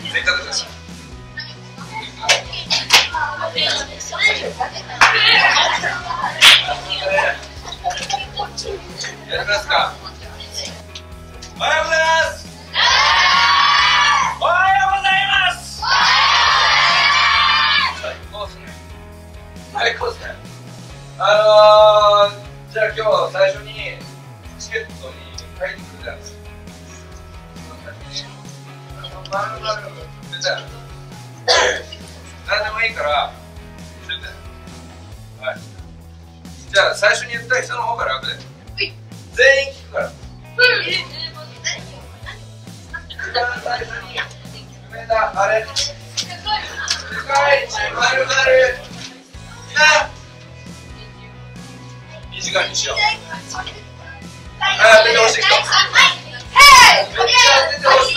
せっかくだし。やりますか。おはようございます。おはようございます。最高ですね。最高ですね。じゃあ今日最初にチケットに書いてくれたんです。何でもいいから言って。はい。じゃあ最初に言った人の方から開くで。全員聞くから。最初に決めたあれ。世界一まるまるな2時間にしよう。出てほしい人。めっちゃ出てほしい人。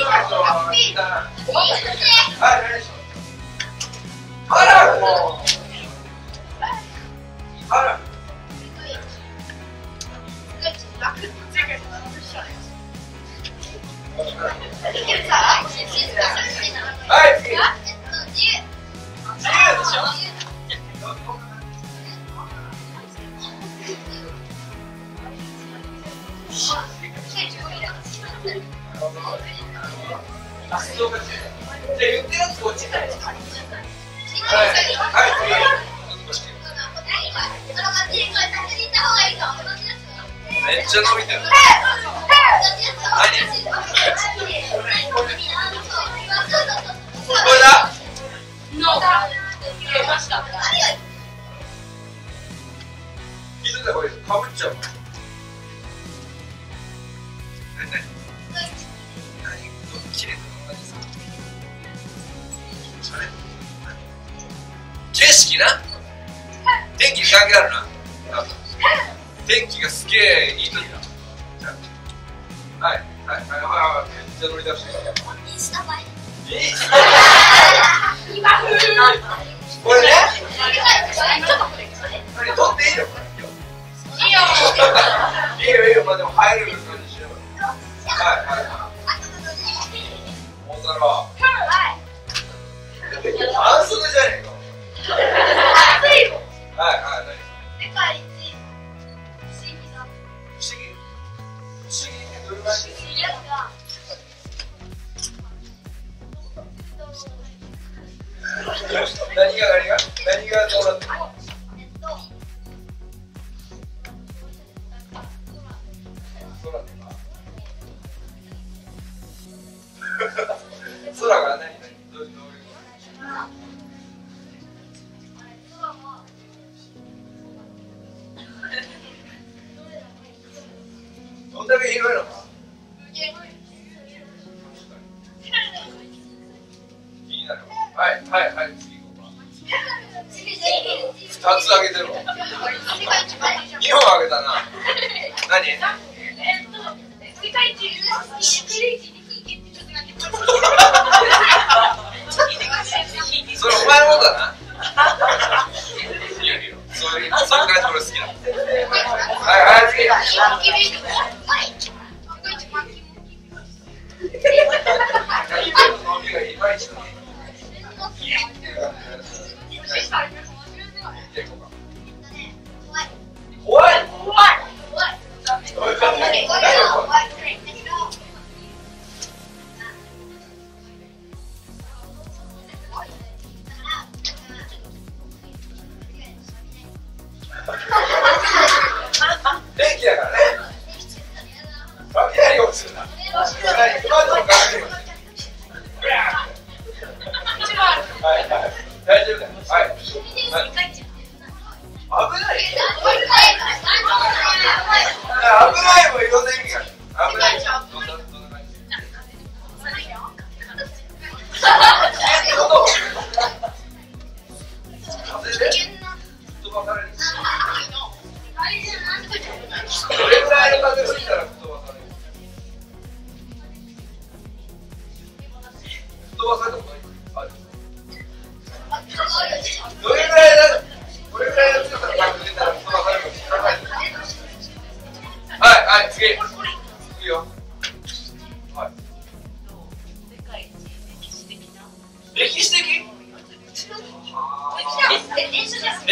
はい、何でしょう。あら、もう。あら。はい、次。自由でしょ。あ、そうか。じゃあ言ってるやつこっちだよ。はい、はい、めっちゃ伸びてる。何？これだ。見せた方がいいです。かぶっちゃう。景色な。天気に関係あるな。天気がすげえいい時だ。はい、はい、はい、はい、めっちゃ乗り出してる。インスタ映え。これね。撮っていいよ、これ。いいよ。いいよ、いいよ、まあでも入る感じしよう。はい、はい。大太郎。半袖じゃねえか。暑いよ。はい、はい、何。世界一。不思議だ。不思議。不思議ってどういう感じ。何がどうなってるの。空が何どういうどんだけ広いのか。気になる。はい、はい、はい、次行こうか。2つあげてるわ。2本あげたな。何？世界一。それお前のだな。いいよいいよ。そういう感じ俺好きだ。はいはい次。怖い。電気だからね。雷落ちるな。はいはい。大丈夫だよ。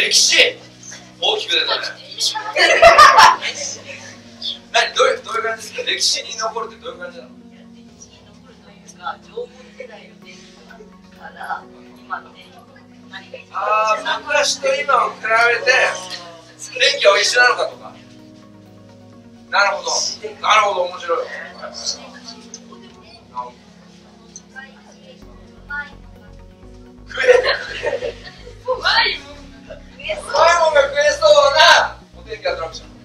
歴史大きく出たね。何どういう感じですか？歴史に残るってどういう感じなの？ 歴史に残るというか、縄文時代の天気から今の天気何が一番ああ、昔と今を比べて天気は一緒なのかとか。なるほど、なるほど、面白い。食えうまいもんが食えそうなお天気アトラクション。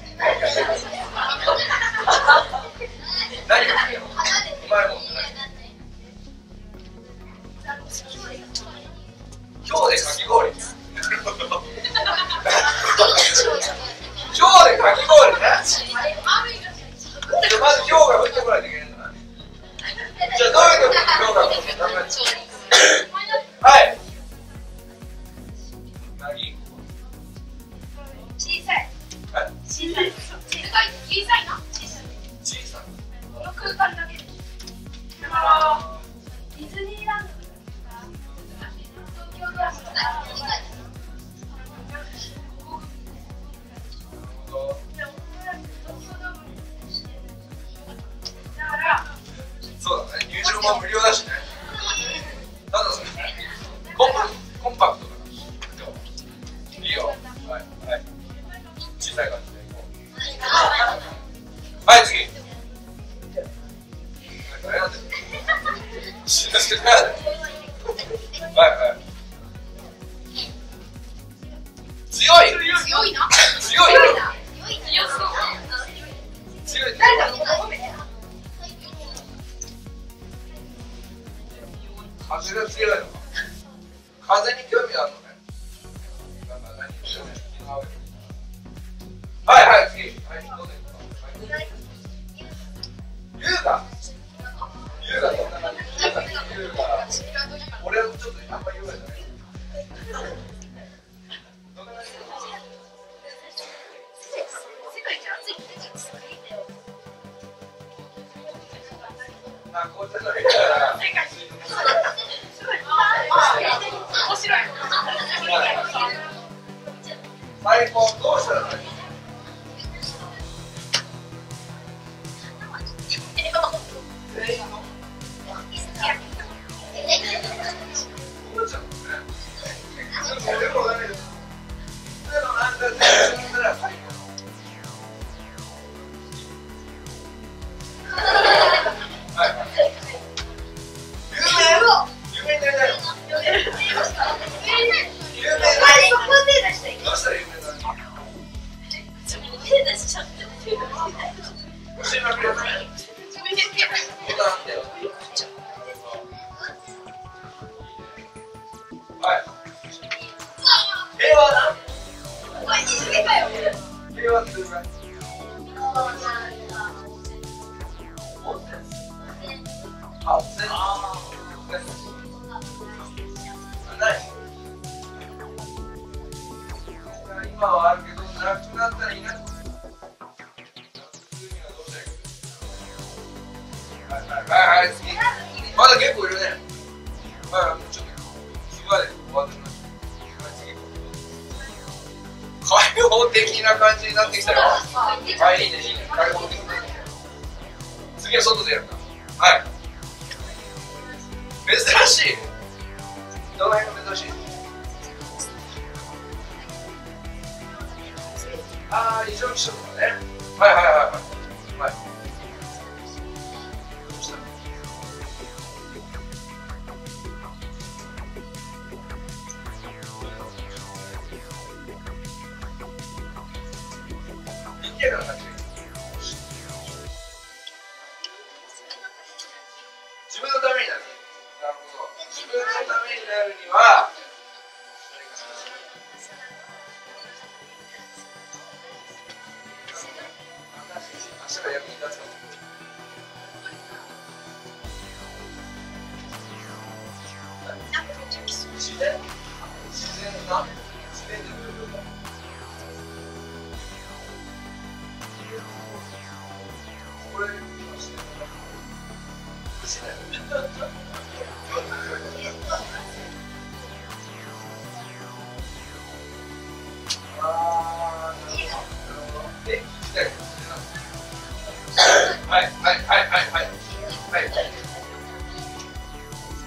何が食えるの？うまいもんじゃない。今日でかき氷。今日でかき氷ね。まず今日が降ってこないといけないんだな。じゃあどういう時に今日が降ってこないといけない？はい。 小さい。小さい。小さいな。小さい。この空間だけで。だからディズニーランドとか東京ドームとか。 そうだね。入場も無料だしね。ただそれコンパクトだから。いいよ。はいはい。小さい感じでいこう。はい次。何やってんの？はいはい。強い。 強いな。 強いな。強い。 誰だろう？褒めて。 風が強いのか。風に興味あるのね。はいはい次。はいどうですか。優雅。優雅どんな感じ？優雅。俺はちょっとあんまり優雅じゃない。どんな感じ？あ、こうじゃないから。 面白い。 最高どうしたらいい？今はあるけど、なくなったらいなくなる。はい、次。まだ結構いるね。はい、もうちょっと。次まで終わってきました。開放的な感じになってきたよ。はい、いいね、いいね。開放的な。次は外でやるか。はい。珍しい。どの辺が珍しい？ああ、異常気象とかね。はいはいはいはい。はい。どうした？一見の感じ。自分のためになる。なるほど。自分のためになるには。明日が役に立つかも。自然？自然な？自然でどういうこと？これ今自然だ。自然。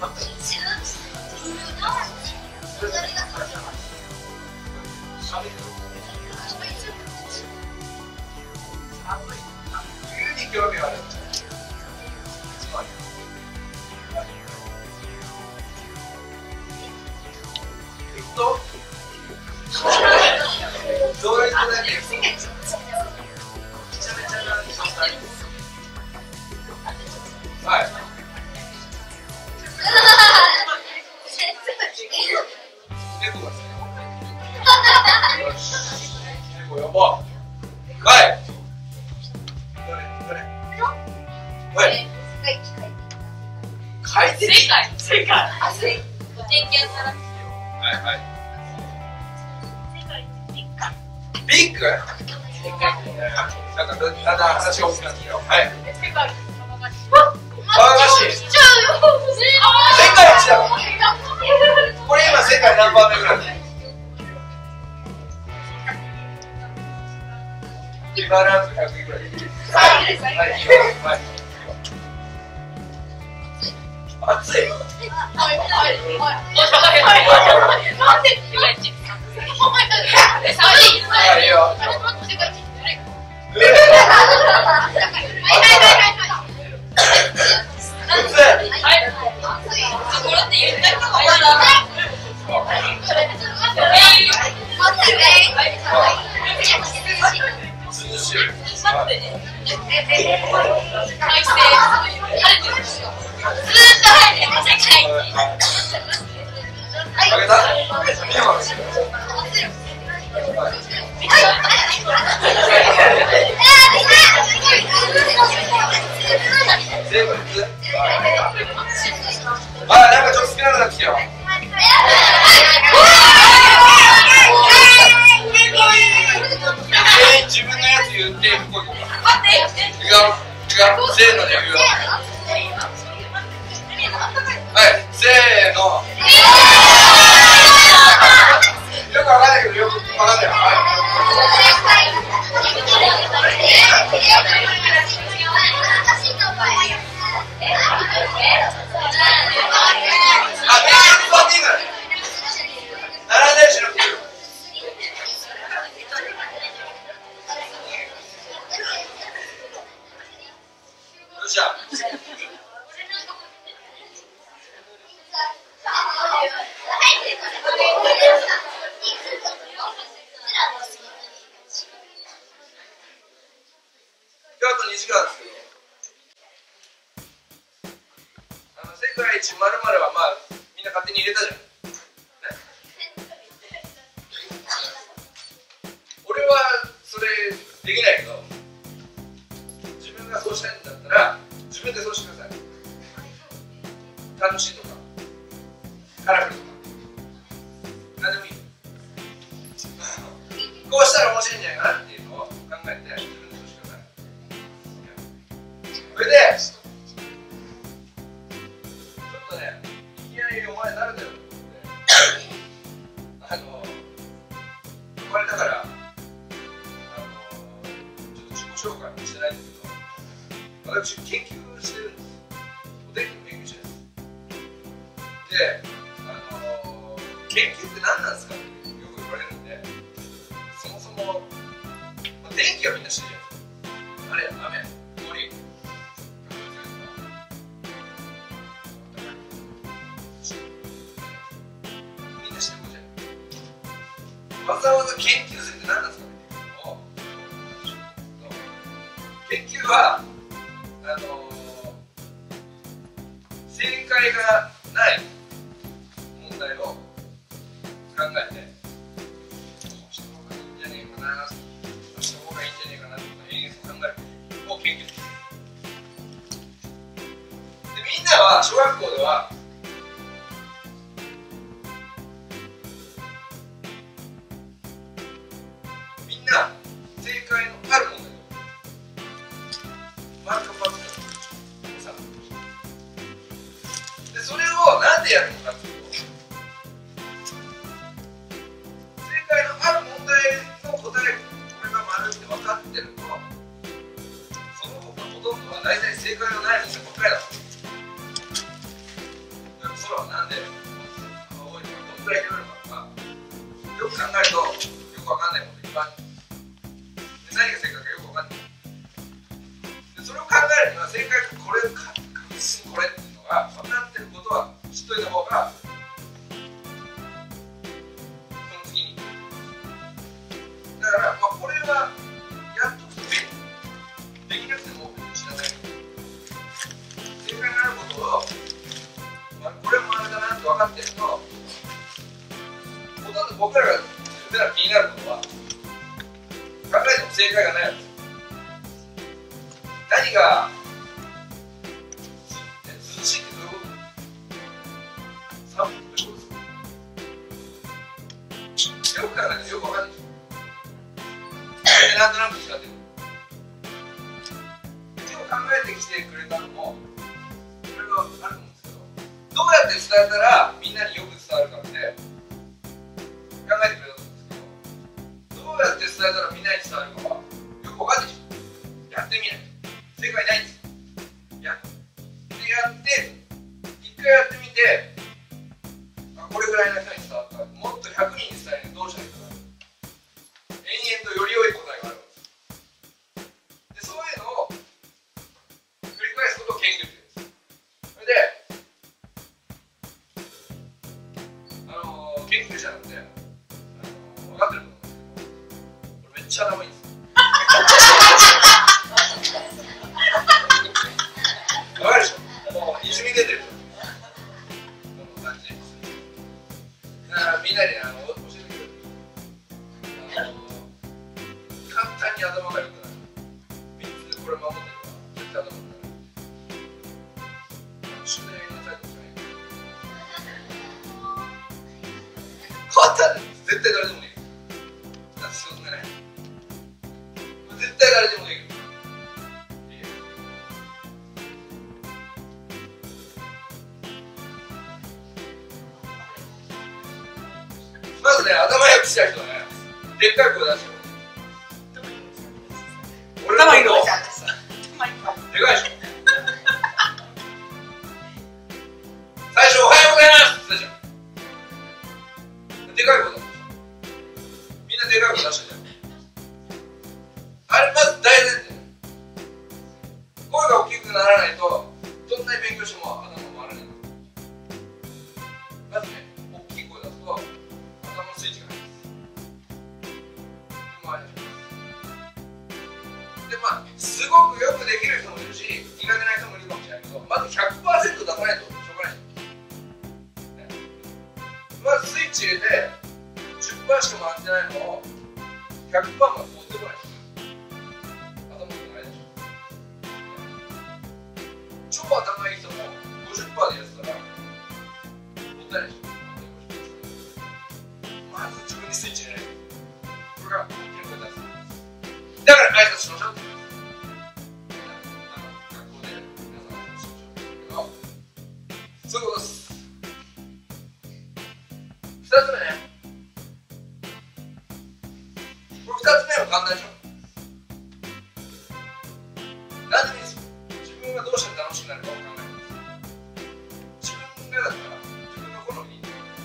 急に興味がある。どういう人だけめちゃめちゃはい。猫が好き。よし。猫呼ぼう。はい。どれはい。快適。 正解。天気やったら。 はいはい。ビッグ。なんか話が大きくなってきたよ。はい。和菓子。世界一だ。これ今世界何番目ぐらい？今ランク100位ぐらい。はい。熱い。いいよ。なんかちょっと少なくなってきたよ。全員自分のやつ言って、こう行こうか。違う、せーので言うよ。はい、せーの。よくわかんないけど、よくわかんないよ。世界一まるまるはまあみんな勝手に入れたじゃん、ね、俺はそれできないけど、自分がそうしたいんだったら自分でそうしてください。楽しいとかカラフルとか何でもいい。こうしたら面白いんじゃないかなっていうのを考えて自分でそうしてください。それでいきなりお前誰だよって呼ばれたからちょっと自己紹介もしてないんですけど、私研究してるんです。お天気の研究してるんです。で、研究って何なんですかってよく言われるんで、そもそも、天気はみんな知ってるじゃないですか。雨、曇り、わざわざ研究するって何なんですかね。研究は正解がない問題を考えて、こうした方がいいんじゃねえかな、こうした方がいいんじゃねえかなとか演出を考えることを研究する。で、みんなは小学校では正解のある問題マルカパッで、それをなんでやるのかというと、正解のある問題の答え、これが丸って分かってると、その他ほとんどは大体正解のない問題ばっかりだ。 ろはなんで青いのがどんくらい広いのかとか、よく考えるとよくわかんないこといっぱいある。で何が正解かよくわかんない。でそれを考えるには正解がこれ確実にこれっていうのが分かってることは知っといた方がその次に。だから、これはやっとくとできなくても知らない。正解があることを、これもあれだなって分かってると、ほとんど僕らが普段気になることは考えても正解がないわけです。何が涼しいってどういうこと？寒いってどういうことですか？よく考えてよく分かんないでしょ。なんとなく使ってる。今日考えてきてくれたのもいろいろあると思うんですけど、どうやって伝えたらみんなによく伝わるかって考えてくれたと思うんですけど、どうやって伝えたらみんなに伝わるかはよく分かんないでしょ。やってみない。正解ないんです。やって一回やってみて、これぐらいの人に伝わったらもっと100人に伝えるにはどうしたらいいかな。延々とより良い答えがあるわけです。でそういうのを繰り返すことを研究って言うんです。それで研究者なんで分かってると思うんですけど、これめっちゃ頭いいんです。分かるでしょ。もうにじみ出てるでしょ。この感じ。だからみんなに教えてくれる。簡単に頭が良くなる。3つこれ守ってれば絶対頭が良くなる。宿題やりなさいとかね。簡単です。絶対誰でもできる。だって仕事がない。絶対誰でもできる。まずね、頭良くした人はね、でっかい声出してる。俺の声のでかいでしょ。最初おはようございますって言ったじゃん。でかい声出した。みんなでかい声出したじゃん。あれまず大前提。声が大きくならないとどんなに勉強しても頭が回らない。まずね、大きい声出すと頭のスイッチが入る。ですごくよくできる人もいるし苦手な人もいるかもしれないけど、まず 100% 出さないとしょうがない、ね、まずスイッチ入れて 10% しか回ってないのを 100% まで持ってこないでしょ。頭がないでしょ。超頭いい人も 50% でやってたらもったいないでしょ。まず自分にスイッチ入れない。これが大きな声出す。だから挨拶しましょうって。学校で皆さん挨拶しましょうって言うけど、そういうことです。2つ目ね。これ2つ目は簡単でしょ。何でもいいですよ。自分がどうしたら楽しくなるかを考えるんです。自分がだったら自分の好みに、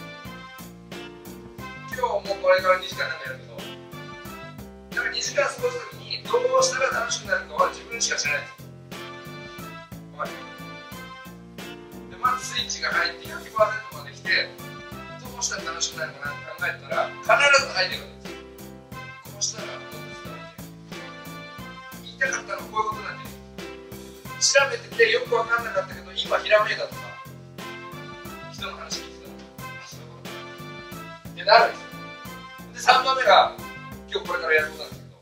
今日もこれから2時間なんかやるけど、だから2時間過ごすときにどうしたら楽しくなるかは自分しか知らないです。わかる？でまずスイッチが入って 100% まで来て、どうしたら楽しくなるかなって考えたら必ず相手が出るんですよ。こうしたらどうですかって言いたかったのはこういうことなんで、調べててよく分かんなかったけど今ひらめいたとか人の話聞いてたら、あ、そういうことかってなるんですよ。で3番目が今日これからやることなんですけ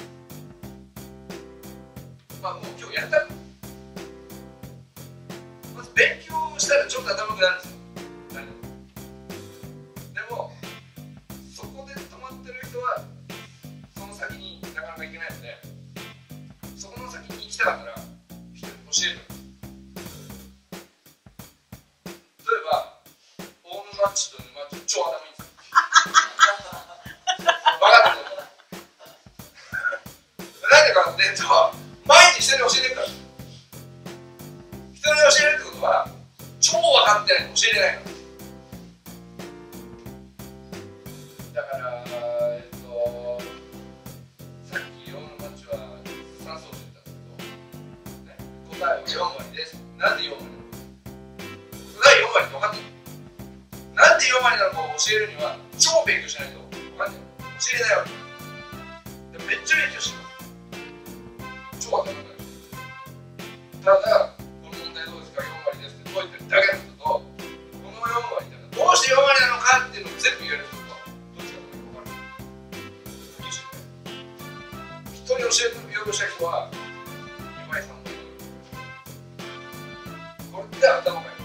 ど、もう今日やったの。まず勉強したらちょっと頭良くなるんですよ。でもそこで止まってる人はその先になかなか行けないので、そこの先に行きたかったら人に教える。例えば大沼っちと沼っち超頭いいんですよ。分かってる。なんでかっていうと、毎日人に教えてるから。人に教えるってことは超分分かってないと教えれないから。だからさっき4のマッチは算数をしてたんですけど、ね、答えは4割です。なんで4割なの？答え4割って分かってる。なんで4割なのかを教えるには超勉強しないと分かんない。教えれないわけ。でめっちゃ勉強してる。超頭がいい。ただこの問題どうですか4割ですって解いてるだけの人と、この4割ってどうして4割なのかっていうのを全部言える人とどっちかというと分かる。人に教えるようとした人は2倍3倍。これって頭がいい。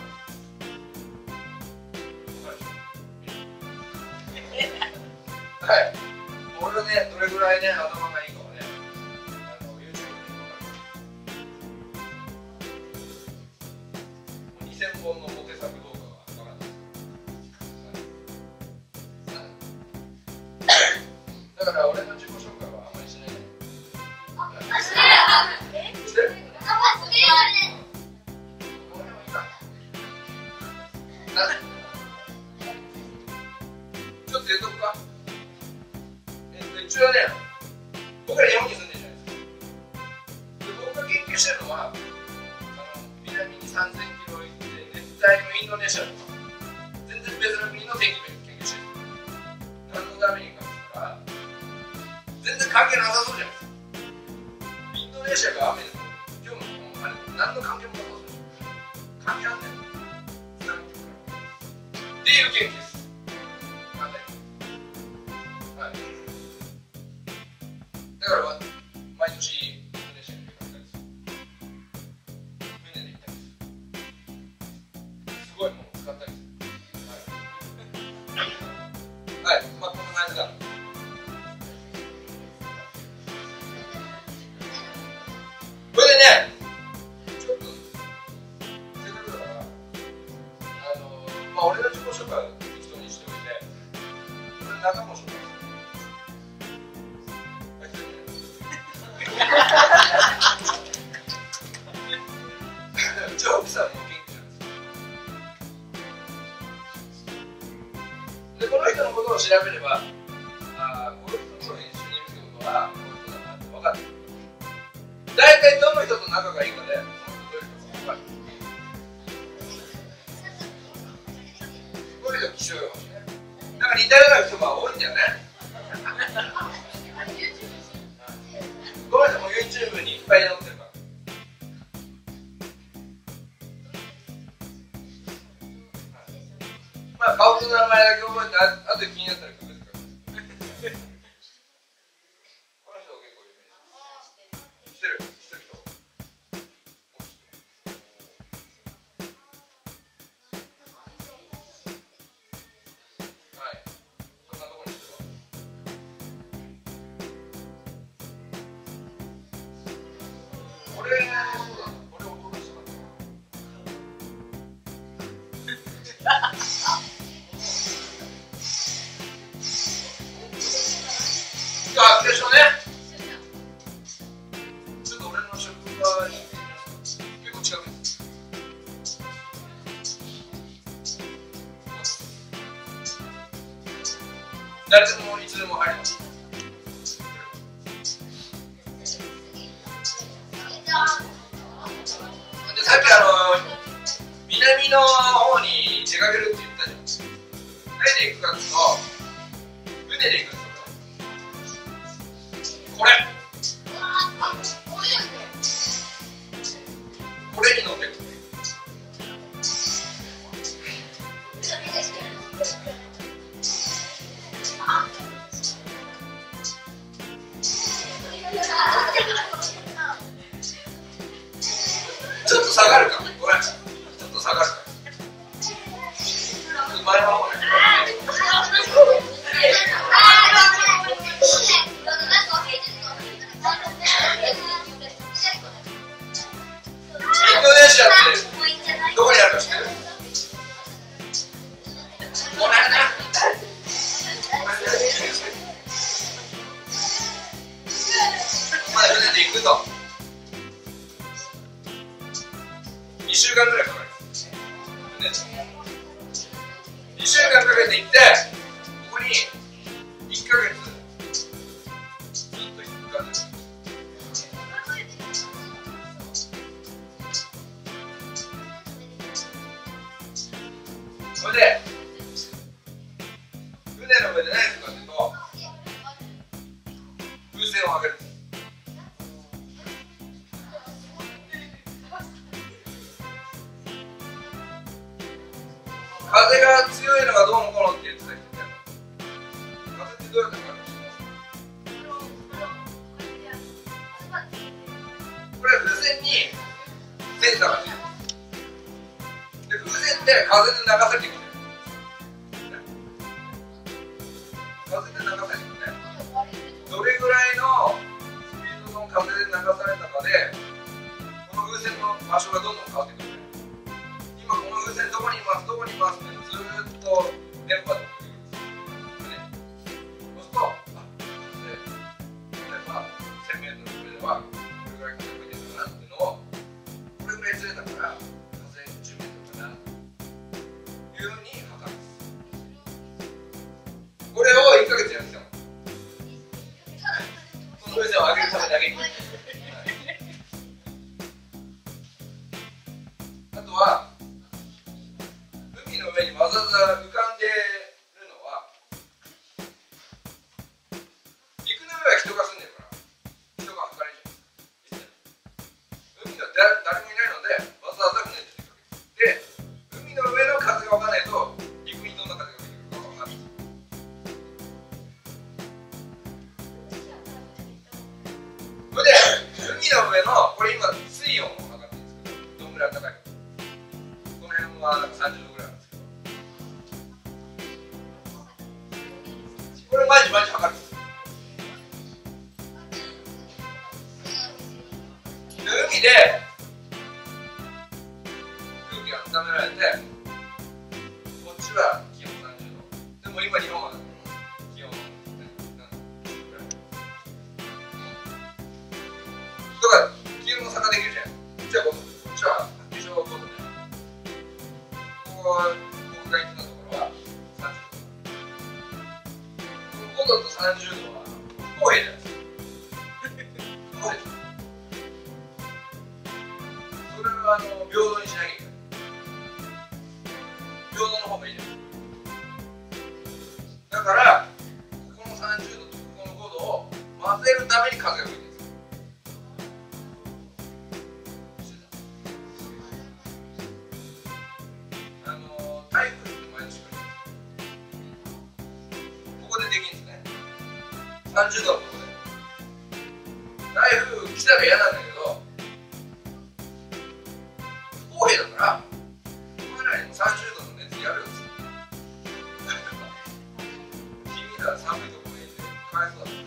はい、俺はね、どれぐらいね、頭がいいかはね、YouTube で2000本のモテ作動画が上がってます。だから俺の自己紹介はあんまりしないね。してる？ちょっと言っとくか。うちはね、僕ら日本に住んでるじゃないですか。で僕が研究してるのは南に3000キロ行って熱帯のインドネシアとか全然別の国の天気を研究してる。何のためにかって言ったら全然関係なさそうじゃないですか。インドネシアが雨です。今日も何の関係もなさそうです。関係あんねんっていう研究です。だから毎年インドネシアに出かけたりする。船で行ったりする。すごいものを使ったりする。はい、まあこんな感じだ。これでね、ちょっとせっかくだからまあ俺の自己紹介を適当にしておいて、これ仲間を紹介する。ジョークさんも元気なんですよ。でこの人のことを調べれば、この人と一緒にいるってことはこの人だなって分かってくる。大体どの人と仲がいいかで、その人どういう人か分かる。こういう人気象予報士ね。なんか似たような人が多いんだよね。この人も YouTube にいっぱい載ってるから。まあ顔と名前だけ覚えて、あとで気になったら隠すから。この人結構有名です。知ってる人。はい。そんなところにしては。これ、そうだな。これを音出したかった。最初ね、ちょっと俺の職場に結構近くです。誰でもいつでも入ります。でさっき南の方に出かけるって言ったじゃん。何で行くかっていうと、船で行くんですよ。これに乗ってくる。ちょっと下がるか。ごめん。ちょっと下がるか。前の方ね。インドネシアってどこにあるか知ってる？この辺だ。まだ船で行くと2週間ぐらいかかる。船で 2週間かけて行って、ここに1ヶ月ずっと行く感じ。それで船の上で何するかというと、風船を上げるんです。風が強いのがどうのこうのって言ってた人いたよ。風ってどうやってかかるの？これ風船にセンサーがついてる。で、風船って風で流されていくんだよ。風で流されていくね。どれぐらいのスピードの風で流されたかで、この風船の場所がどんどん変わってくる。今この風船どこにいますどこにいますってずーっと電波で送ってくるんですね。そうすると、例えば 1000m の上ではこれぐらい風吹いてるかなっていうのを、これぐらいずれたから風 10m かなというふうに測るんです。これを1ヶ月やってたの。この風船を上げるためだけに。あとは海の上にわざわざ浮かんでるのは、陸の上は人が住んでるから人が測れるじゃん。海の誰もいないのでわざわざ船で出てくる。で、海の上の風が分かんないと陸にどんな風が吹いてくるか分かんない。それで海の上のこれ今水温を測ってるんですけど、どんぐらい暖かいか。この辺はなんか30度ぐらいなんですけど、これ毎日測るんです。で、海で空気が温められて、こっちは気温30度。でも今日本は気温何度ぐらいとか、気温の差ができるじゃん。じゃあこっちは気象5度ね。ここは僕が言ってたところは30度。この5度と30度は不公平じゃないですか。不公平です。それは平等にしなきゃいけない。平等の方がいいじゃないですか。だからここの30度とここの5度を混ぜるために風が吹いてるんですよ。台風って毎年来るんです。ここでできるんですね。30度のとこで。台風来たら嫌なんだけど、不公平だから、お前らにも30度の熱やるんですよ。君ら寒いところにいて、かわいそうだから。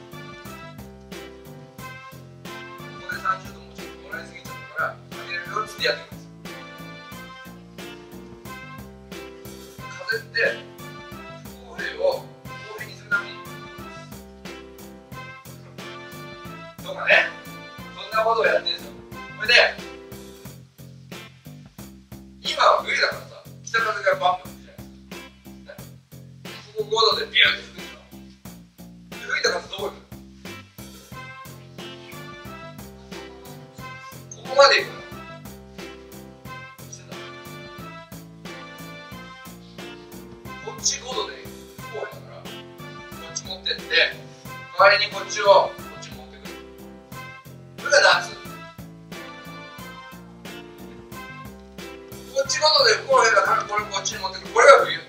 ここで30度もちょっともらいすぎちゃったから、あげるよってやってくるんです。風って不公平を公平にするためにとかね、そんなことをやってるんですよ。それで今は冬だからさ、北風がバンバン吹くじゃないですか。ここ5度でビューって吹くでしょ。で吹いた風どこ行くの？ここまで行くの。こっち5度で不公平だから、こっち持ってって、代わりにこっちをこっち持ってくる。それが夏。こっち5度で不公平だからこれこっちに持ってくる。これが冬。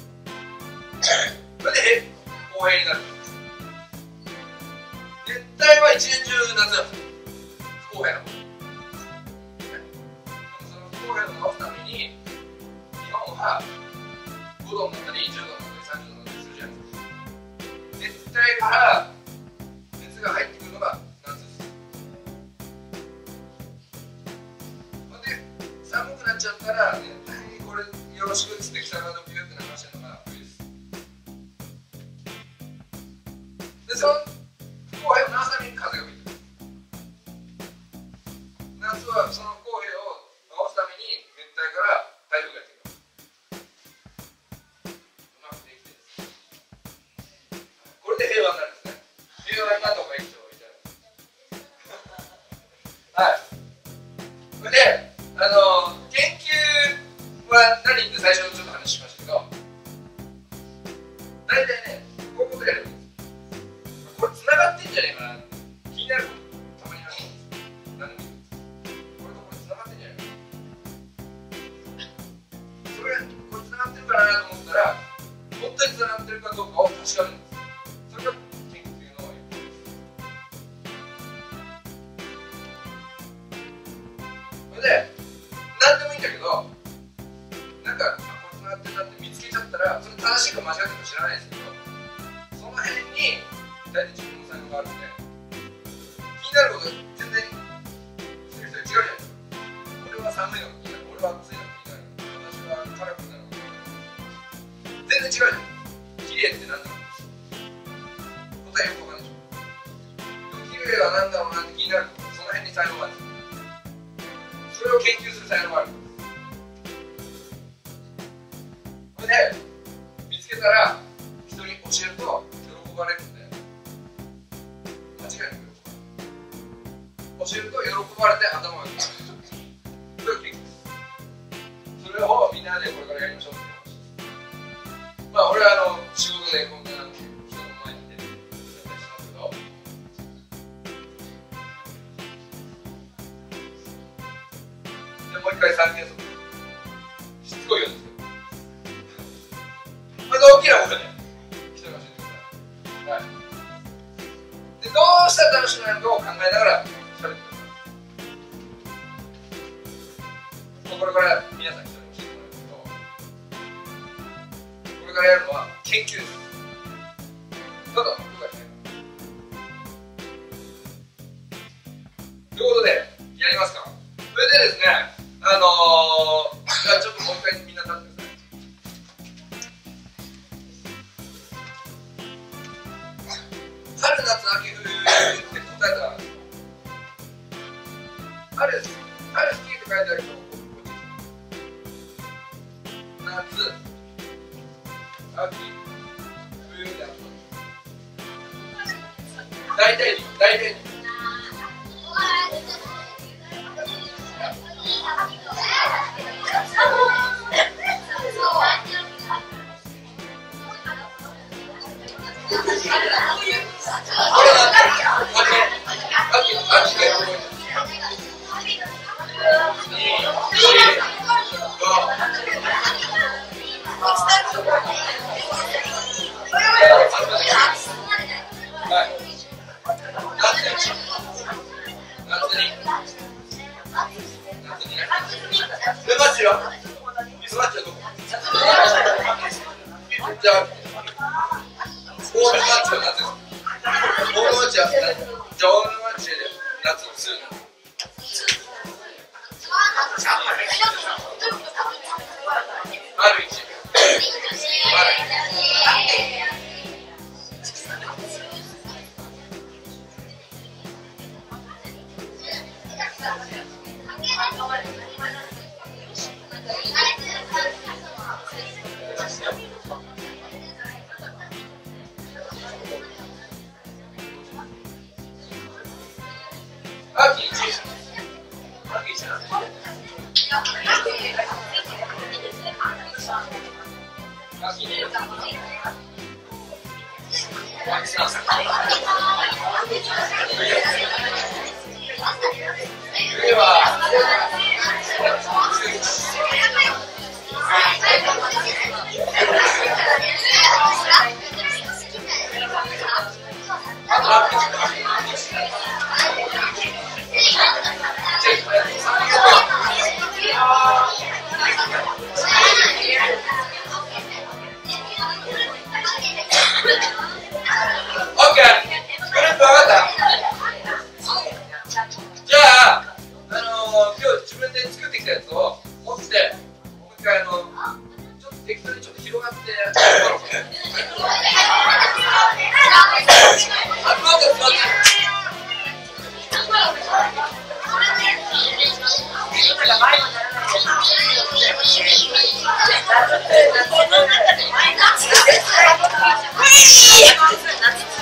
それで公平になる。熱帯は一年中夏なんですよ。不公平なもの。でもその不公平を直すために日本は5度になったり10度になったり30度になったりするじゃないですか。熱帯から熱が入ってくるのが夏です。で、寒くなっちゃったら熱帯にこれよろしくっつって北側のビューって流してるのが冬です。で、その不公平を直すために風が吹いてる。夏はその不公平を直すために熱帯から台風がやってくる。 で平和になるんですね。平和になった方がいい人いたら。はい。それで、研究は何って最初にちょっと話しましたけど、大体ね、こういうことやればいいんです。これ繋がってんじゃねえかなって気になることたまにあるんです。何でもいいんです。これとこれ繋がってんじゃないかな。それ、これ繋がってるかなと思ったら、本当に繋がってるかどうかを確かめるんです。それが研究の一歩です。それで、何でもいいんだけど、なんか、これ繋がってるなって見つけちゃったら、それ正しいか間違ってるか知らないですけど、その辺に大体自分の才能があるので、気になること全然する人は違うじゃないですか。俺は寒いのが気になる、俺は暑いのが気になる、私はカラフルなのが気になる。全然違うじゃないですか。綺麗って何だろう。答えよくわかんないでしょ。綺麗は何だろうなって気になると、その辺に才能があるんですよ。それを研究する才能があるんです。それで見つけたら人に教えると喜ばれるんで、間違いなく教えると喜ばれて頭がいい。それが研究です。それをみんなでこれからやりましょうっていう話です。まあ俺は仕事でこんな人の前に出てやったりしますけど、でもう一回3原則しつこいようですけど、まず大きなことで人に教えてください。はい。で、どうしたら楽しくなるかを考えながら喋ってください。これから皆さんに教えてもらうんですけど、これからやるのは研究です。ただの僕がしない。ということで、やりますか。それでですね、ちょっともう一回みんな立ってください。春、夏、秋、冬って答えたら、春好きって書いてある人もこっち。夏、秋、冬である。大体に。 夏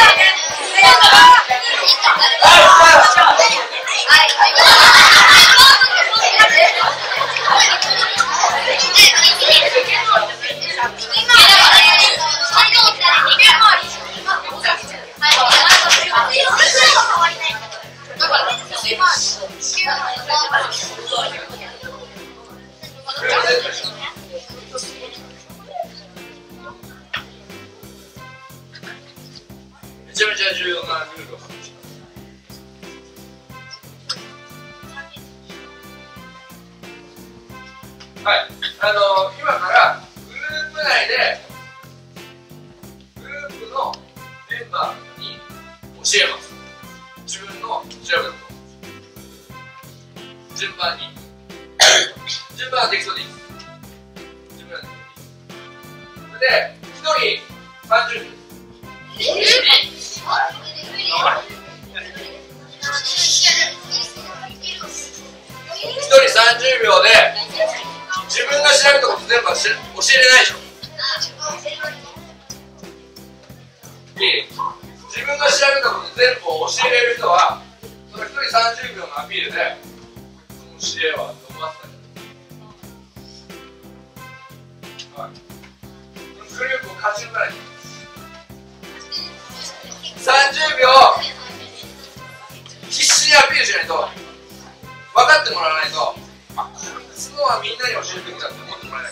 めちゃめちゃ重要なルールを発表します。はい、今からグループ内でグループのメンバーに教えます。自分の調べたこと順番に順番は適当でいいです。順番は適当でいいです。それで1人30秒。1人30秒で自分が調べたこと全部教えれないでしょ。自分が調べたこと全部教えれる人はその1人30秒のアピールでその指令は伸ばすだけ。はい、グループを勝ち抜かないと。30秒必死にアピールしないと分かってもらわないと、あ、こいつのはみんなに教えるべきだって思ってもらえない。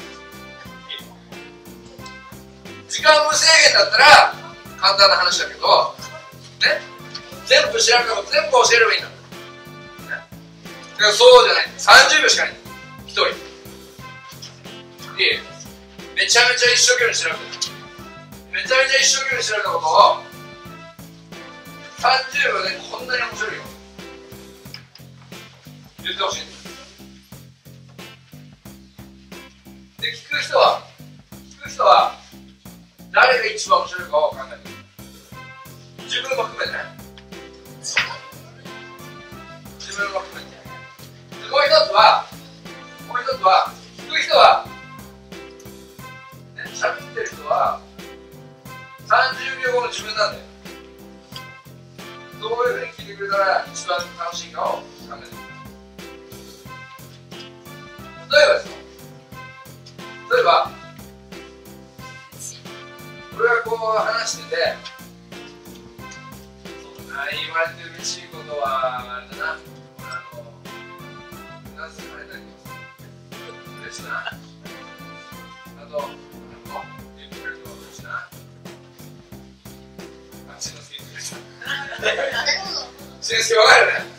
時間無制限だったら簡単な話だけどね、全部調べたこと全部教えればいいんだ、ね、だからそうじゃない。30秒しかない。1人めちゃめちゃ一生懸命調べてる。めちゃめちゃ一生懸命調べたことを30秒でこんなに面白いよ言ってほしいんです。で、聞く人は誰が一番面白いかを考えてくる。自分も含めてね。自分も含めて。で、もう一つは聞く人はね、喋ってる人は30秒後の自分なんだよ。どういうふうに聞いてくれたら一番楽しいかを考えてください。例えば俺がこう話してて、そんな言われて嬉しいことはあれだな、うなずかれたりとか嬉しいな、あと言ってくれると嬉しいな、あっちの好きってくれた先生分かるよね。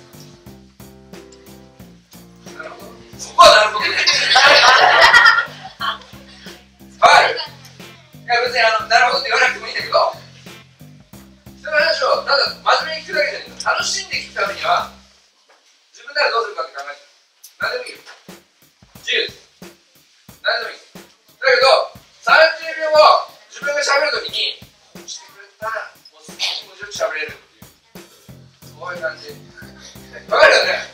なるほど、そこはなるほどねはい、いや別になるほどって言わなくてもいいんだけど、その話をただ真面目に聞くだけじゃなくて楽しんで聞くためには自分ならどうするかって考えて何でもいいよ、自由です。何でもいいです。だけど30秒後自分がしゃべるときにこうしてくれたらもうすごく面白くしゃべれるっていう、そういう感じわかるよね。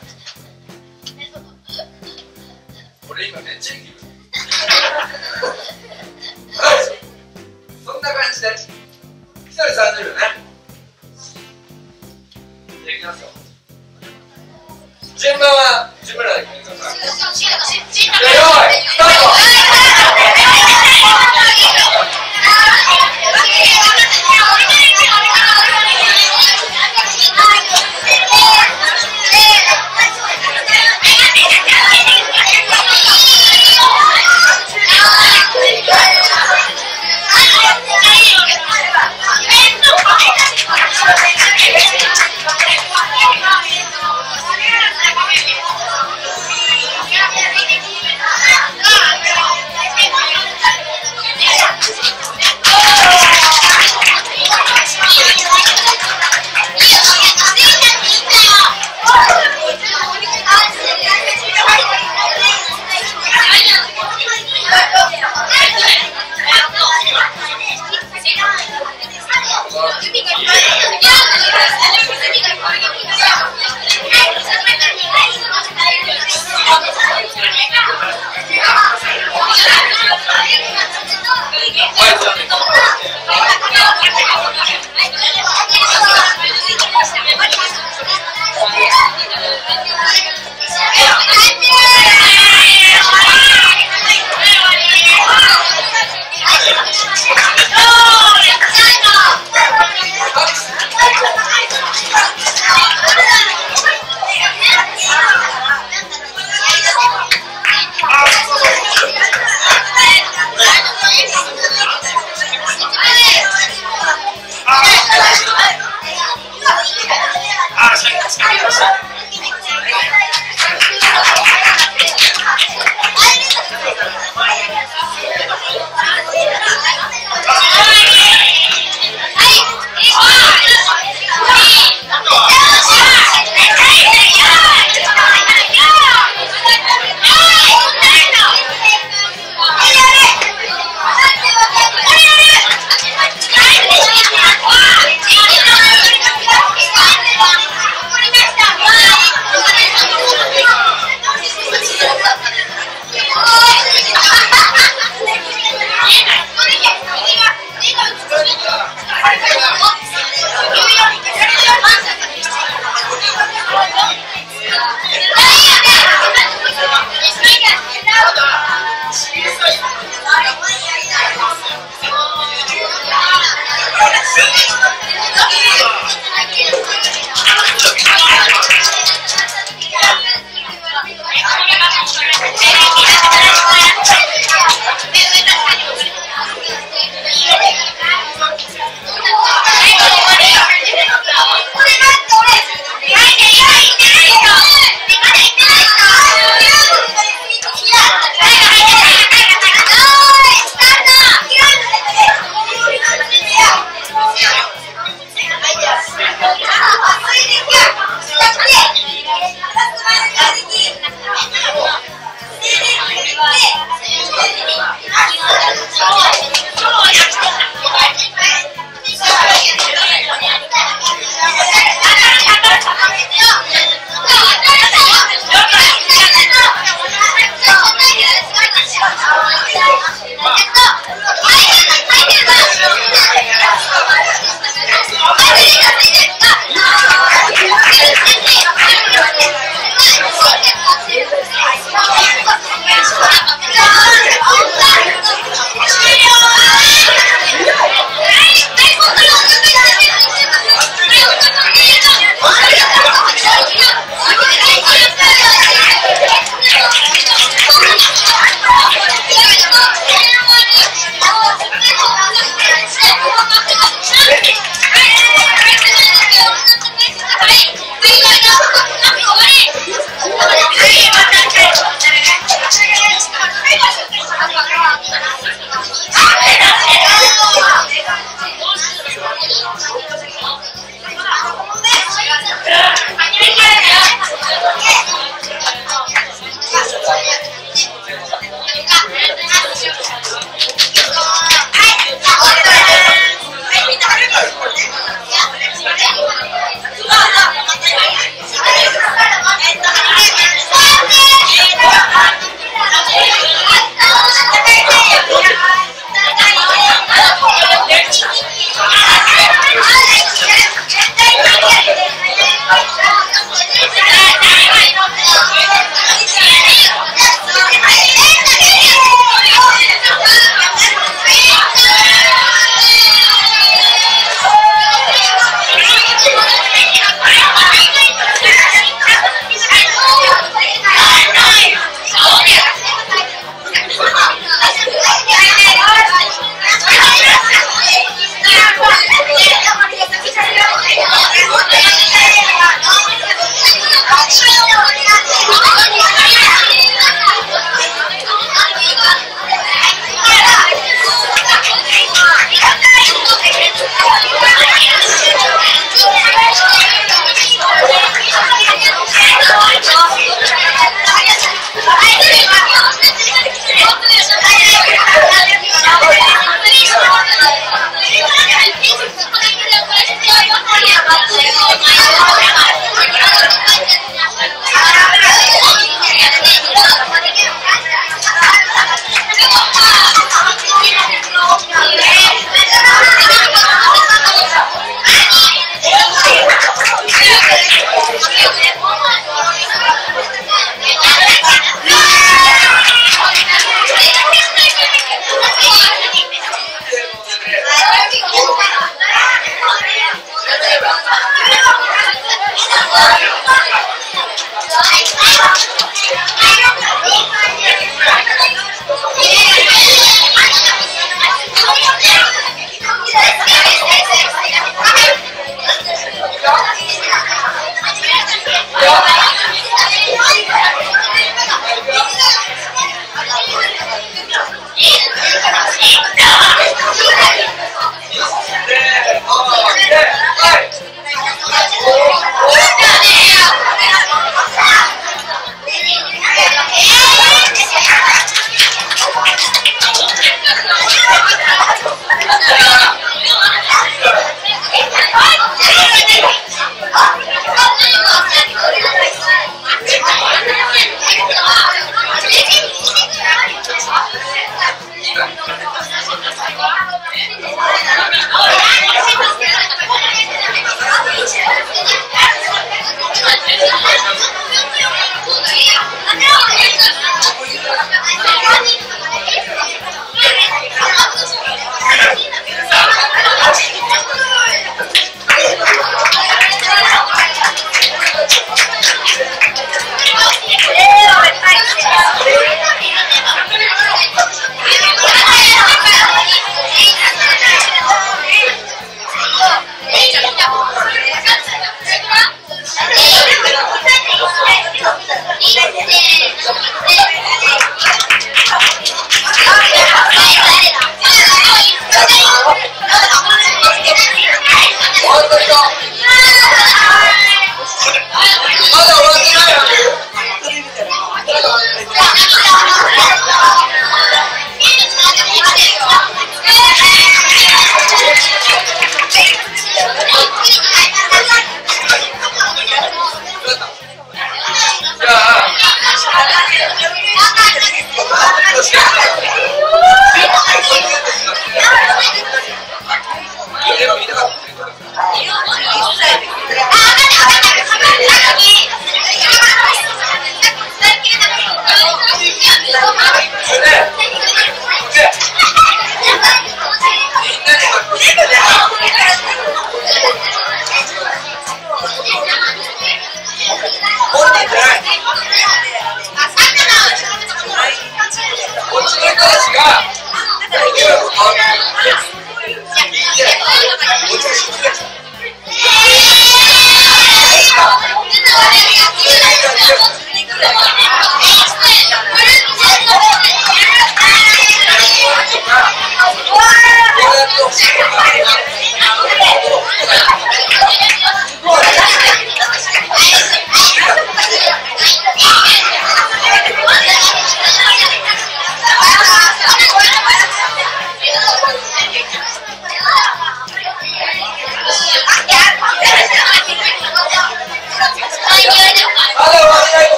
俺今めっちゃいい気分そんな感じで1人30秒ね。じゃあいきますよ。順番は自分らで決めてください。じゃあ用意スタート。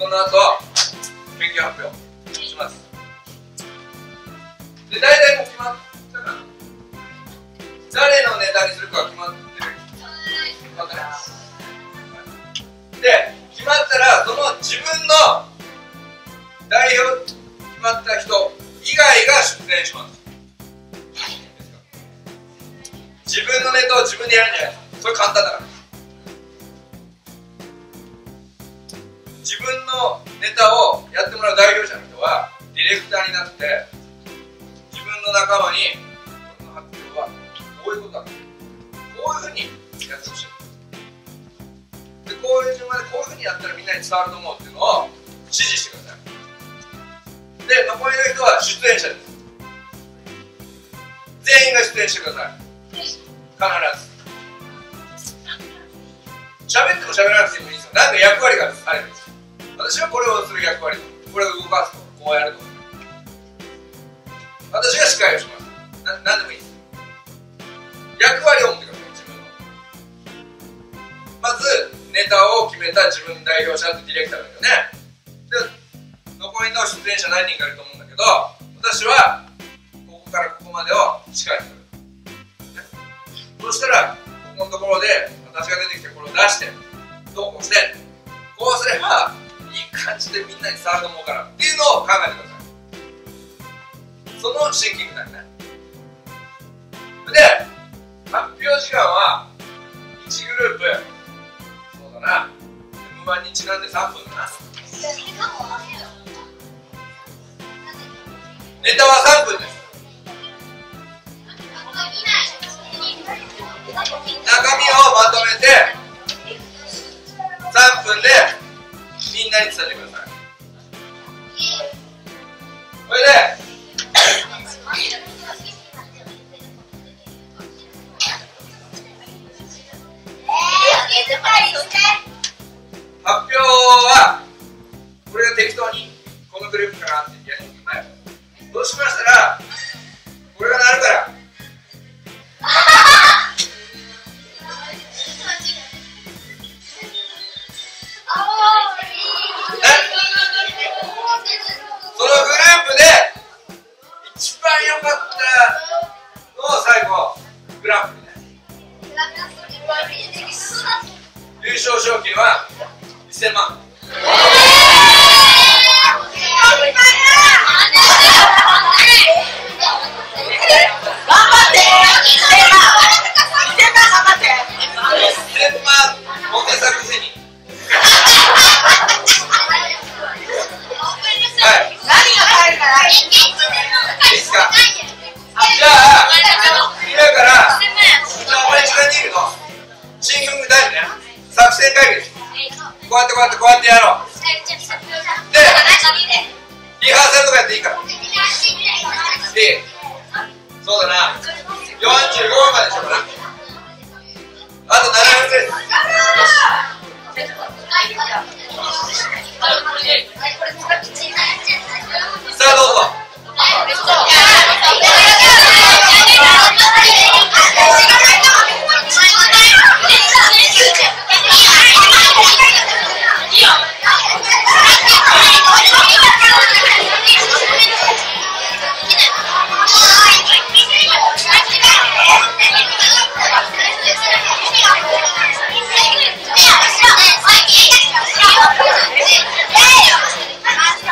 その後研究発表します。で大体もう決まったかな。誰のネタにするかは決まってる。決まったね。で決まったらその自分の代表決まった人以外が出演します。自分のネタを自分でやるんじゃないですか。それ簡単だから。自分のネタをやってもらう代表者の人はディレクターになって、自分の仲間にこの発表はこういうことだ、こういうふうにやってほしい。でこういう順番でこういうふうにやったらみんなに伝わると思うっていうのを指示してください。で残りの人は出演者です。全員が出演してください。必ず喋っても喋らなくてもいいんですよ。なんか役割があるんです。私はこれをする役割と、これを動かすと、こうやると、私が司会をします。なんでもいいです。役割を持ってください。自分のまずネタを決めた自分代表者ってディレクターだよね。で残りの出演者何人かいると思うんだけど、私はここからここまでを司会する、ね、そしたらここのところで私が出てきてこれを出してどうこうしてこうすればいい感じでみんなに伝わると思うからっていうのを考えてください。そのシンキングだよね。で発表時間は1グループ、そうだな、M1にちなんで3分だな。ネタは3分です。中身をまとめて3分でみんなに伝えてください。それで発表はこれが適当にこのグループかなってやるんですね。そうしましたらこれが鳴るからそのグループで一番良かったのを最後グランプリね。優勝賞金は1000万。1000万モテ作戦に。じゃあ今からお前時間でいいけどシンキングタイムね、作戦会議です。こうやってこうやってこうやってやろう。でリハーサルとかやっていいから。いい、そうだな、45分まででしょうかな。あと7分です。さあどうぞ。 はい。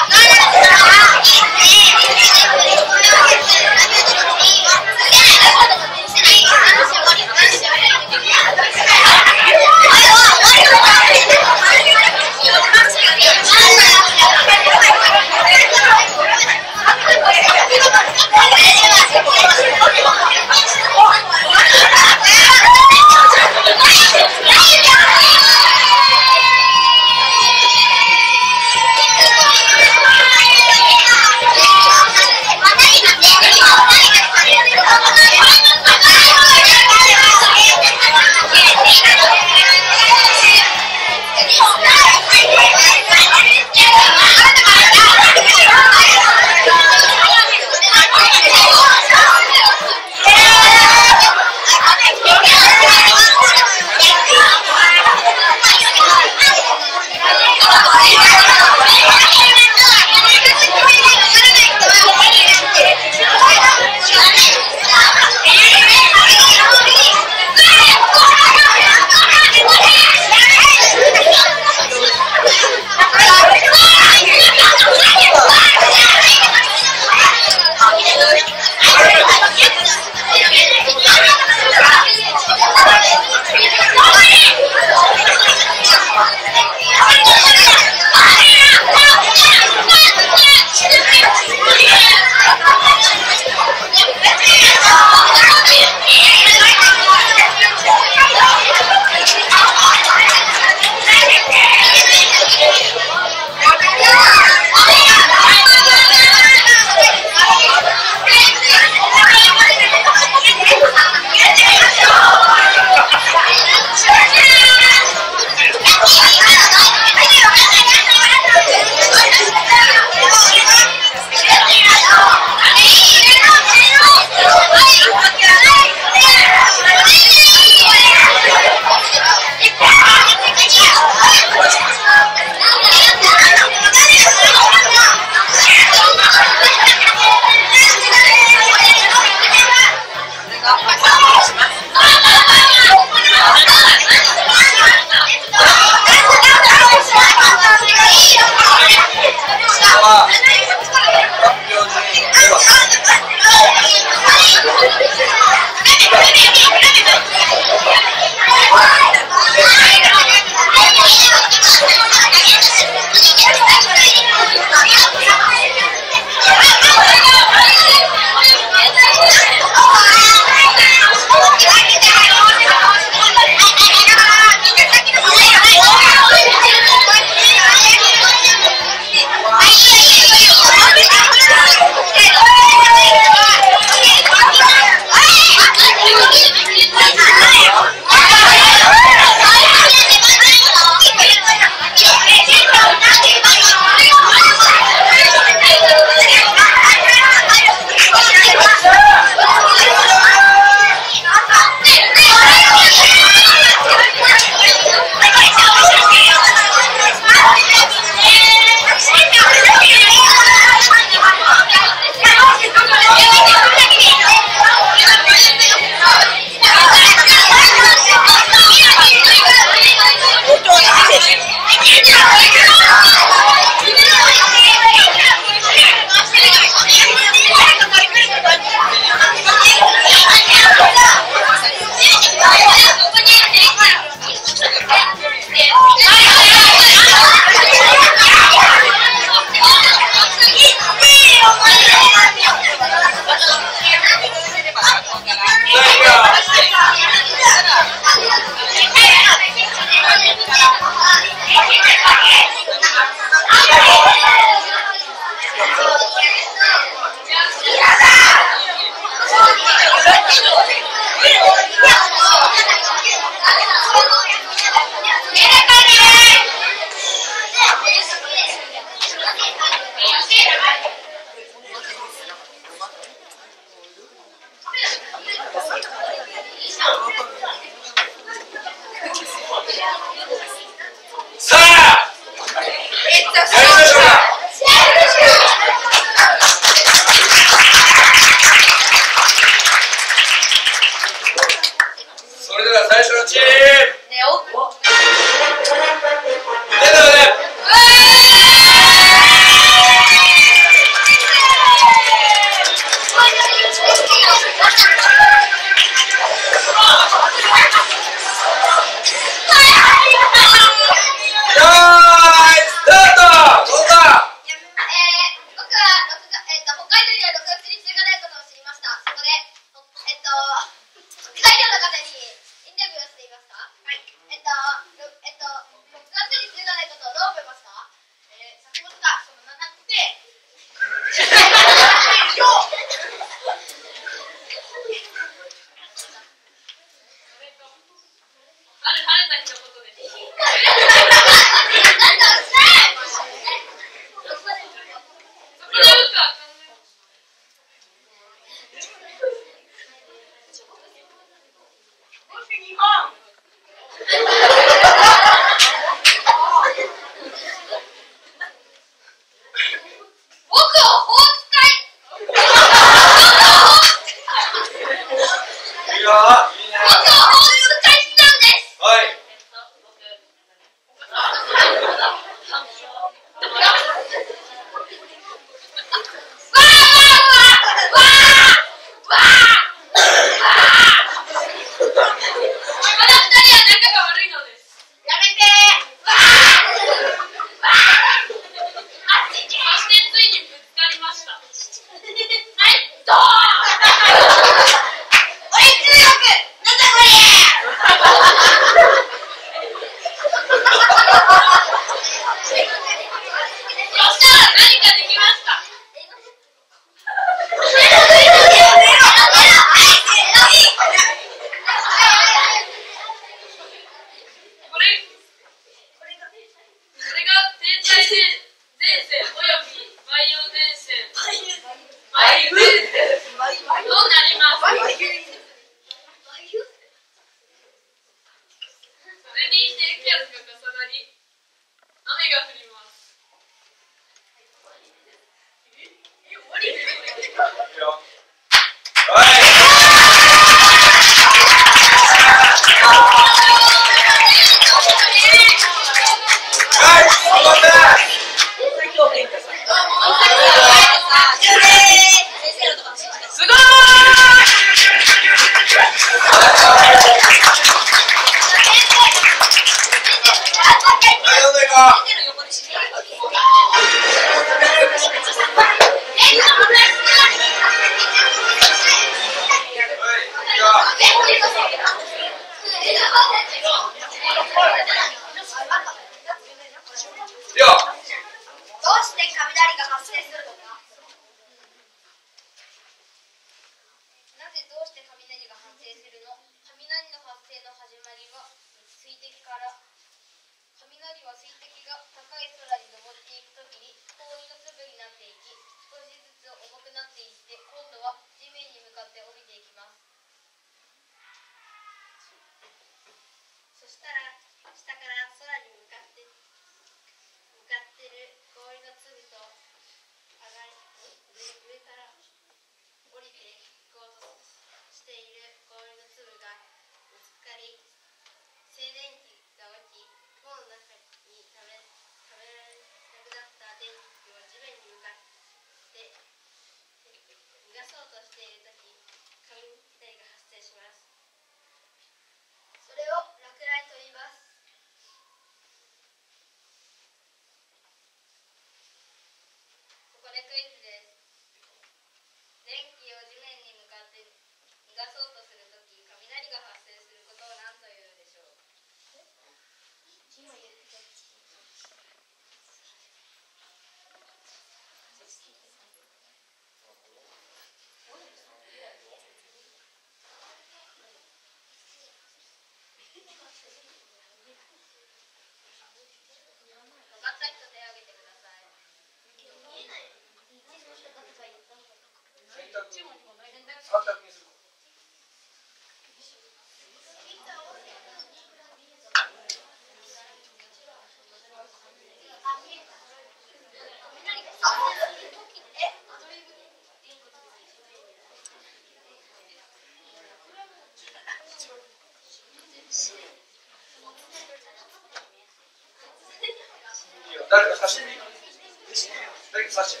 誰か刺してみる？誰か刺して。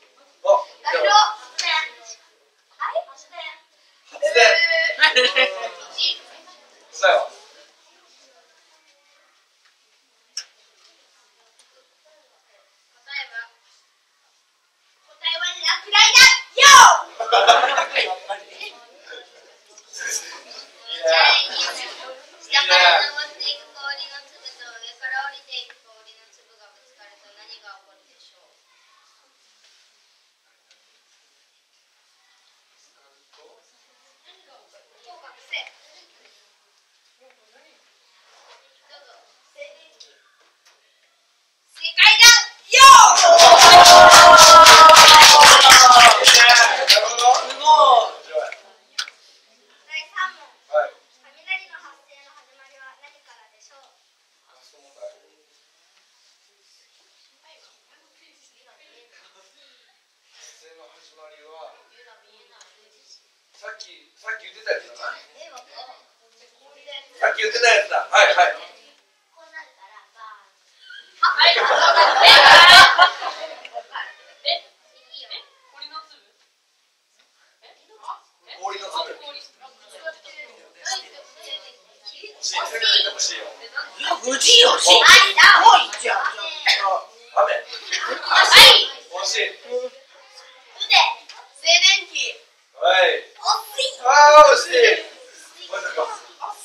発電。答えは？さっき言ってたやつだな。さっき言ってたやつだ。はいはい。氷の粒。欲しいよ。 無事よし。 雨。惜しい。 しい。まさか。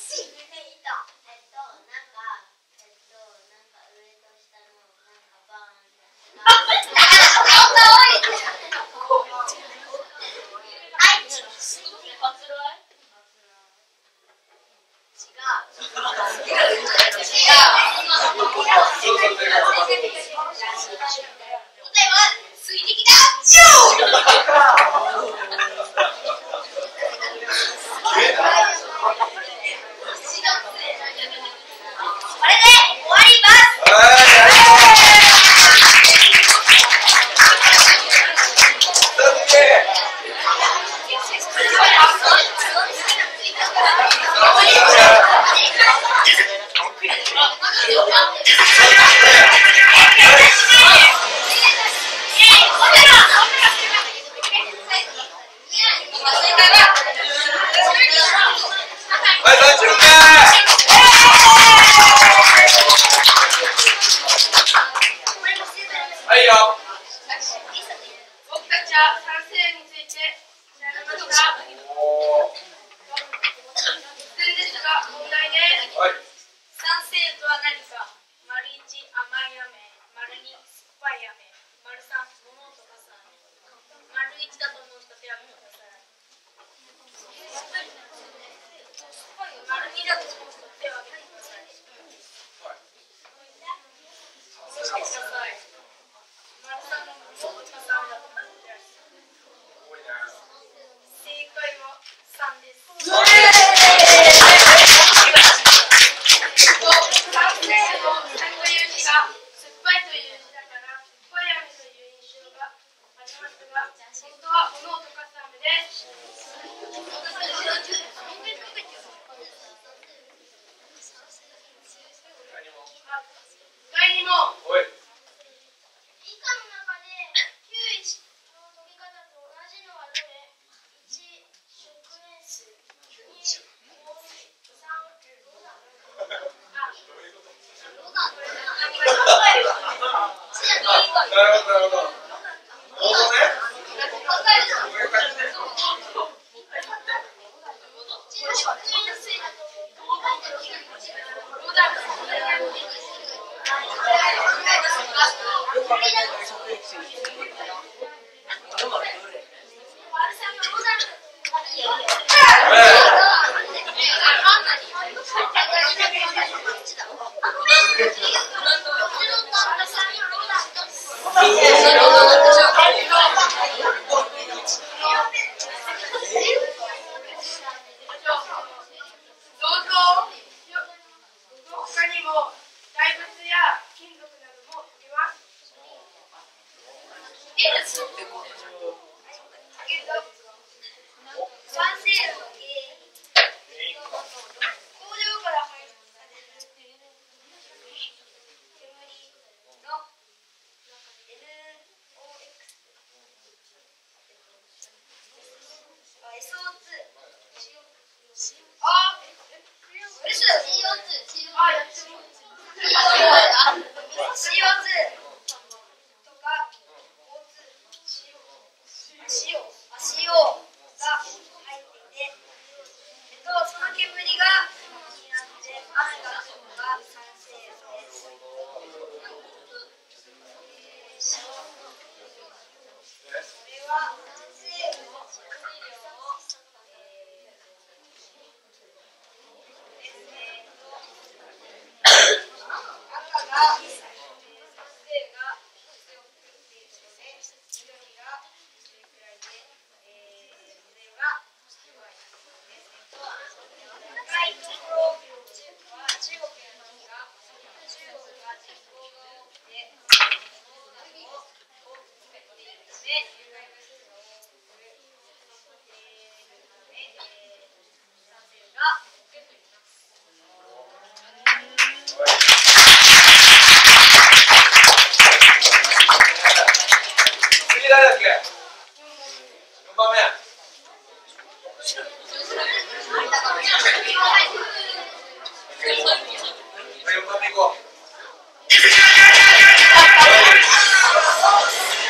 はいよ。 僕たちは算数について調べました。突然ですが問題です。 はい。 算数とは何か。①甘い飴、②酸っぱい飴、③物を溶かす飴。①だと思った手を挙げてください。②だと思った手を挙げてください。そしてください。③の物を溶かす飴だと思った手を挙げてください。正解は3です。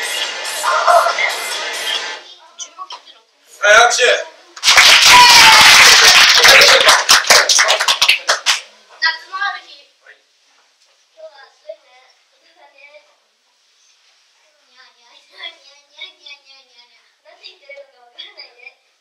拍手。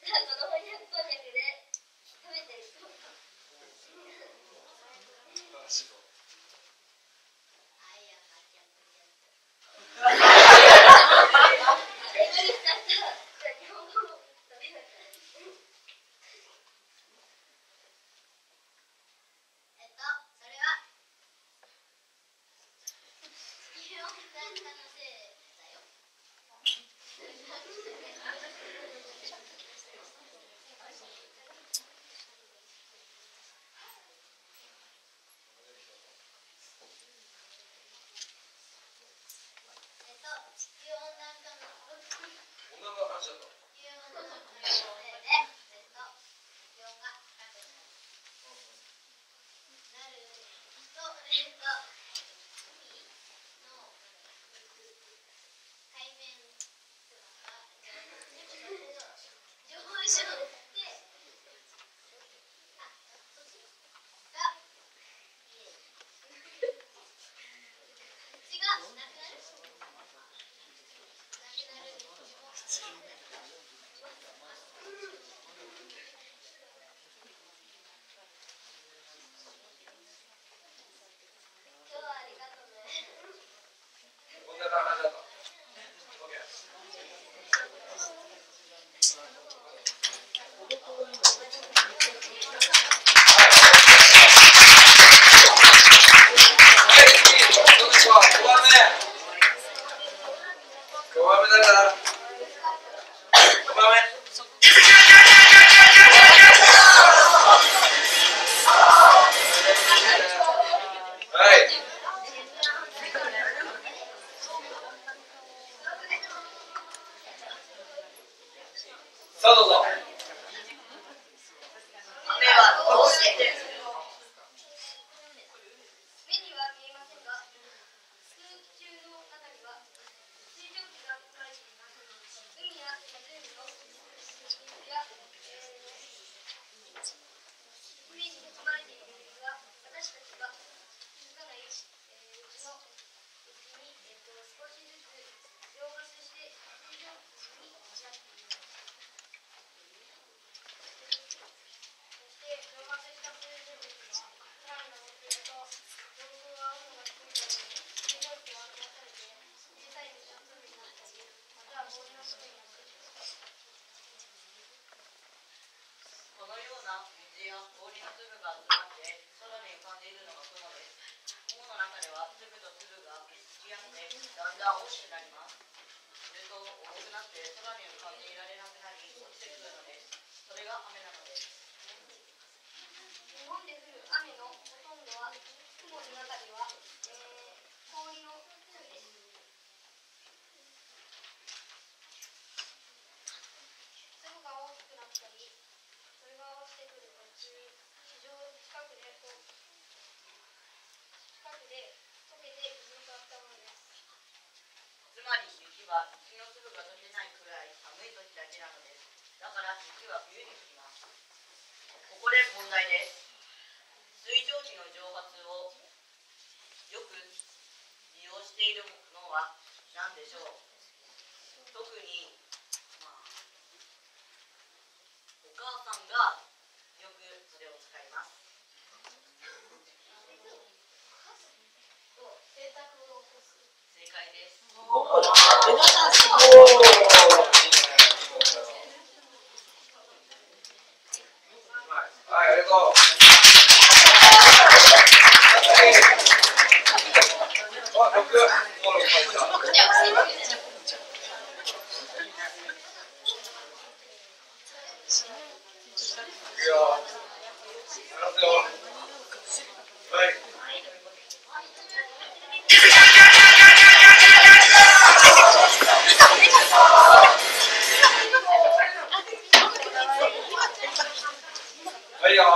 さあどうぞ。 雨はどうしてる？ 目には見えませんが、空気中の中には水蒸気が含まれています。海や湖の水や、海に含まれている水は私たちが気づかないうちのうちに、少しずつ蒸発して水蒸気になっています。そして蒸発した水蒸気はさらに上っていくと上空は温度が低いために水蒸気が集まされて小さい水の粒になったり、または氷の粒になったりします。 このような水や氷の粒が集まって空に浮かんでいるのが雲です。雲の中では粒と粒がくっつき合ってだんだん大きくなります。すると重くなって空に浮かんでいられなくなり落ちてくるのです。それが雨なのです。 日本で降る雨のほとんどは雲の中では、氷の粒です。粒が大きくなったり、それが落ちてくる途中、地上近くで溶けて水に変わったものです。 つまり雪は雪の粒が溶けないくらい寒い時だけなのです。だから雪は冬に降ります。ここで問題です。水蒸気の蒸発をよく利用しているのは何でしょう？特に、お母さんがよくそれを使います。 洗濯を干す。 正解です。 皆さんすごい。 はい、ありがとう。はいよ。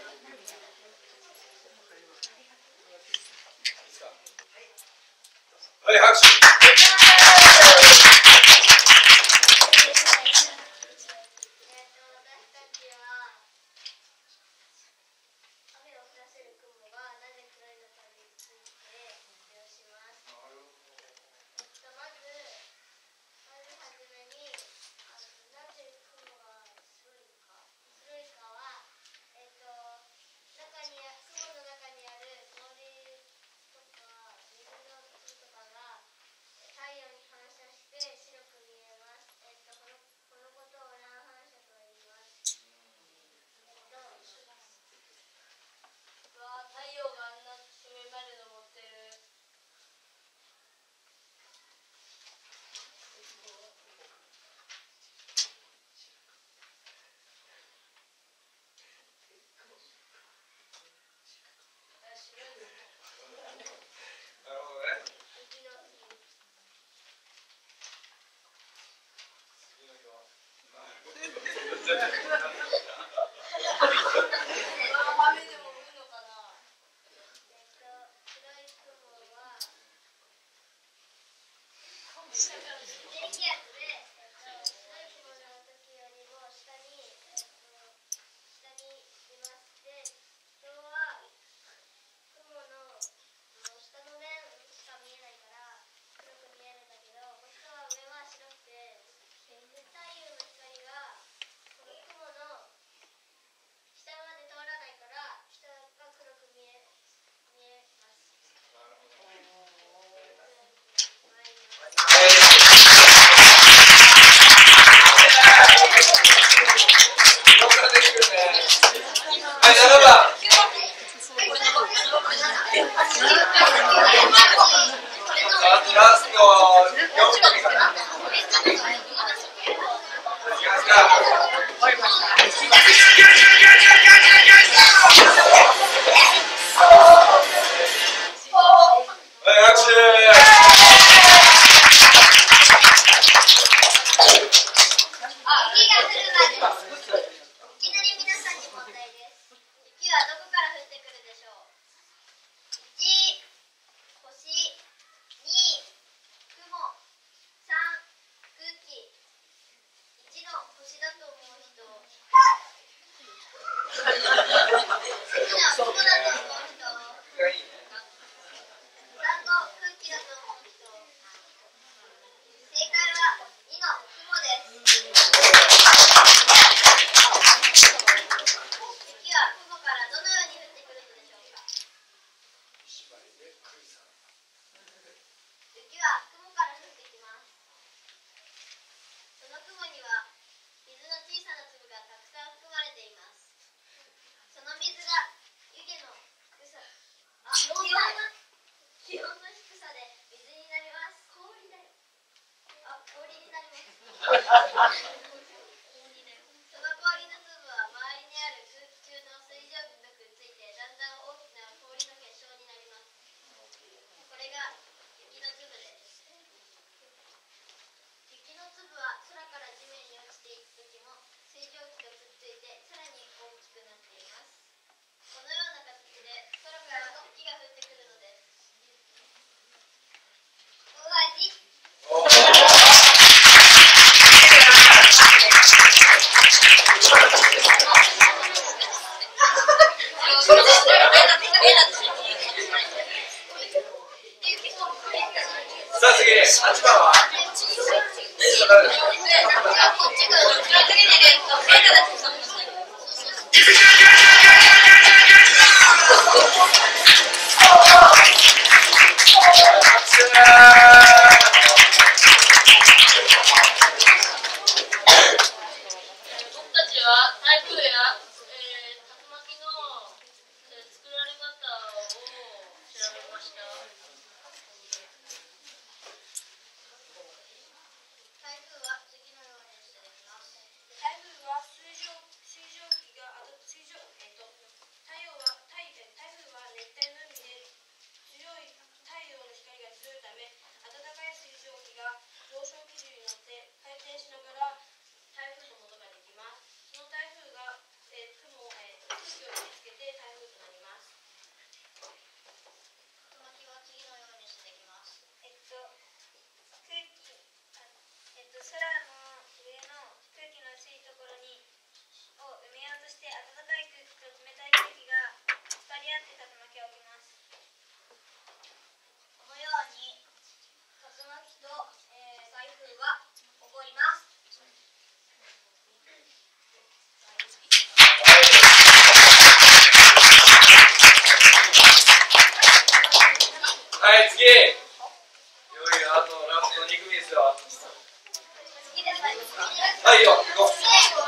はい、拍手。 まずはじめになぜ雲がさあ次、8番ははい次、いよいよあとラスト2組ですよ。はいいいよ、行こう。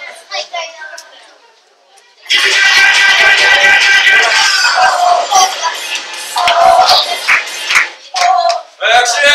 拍手。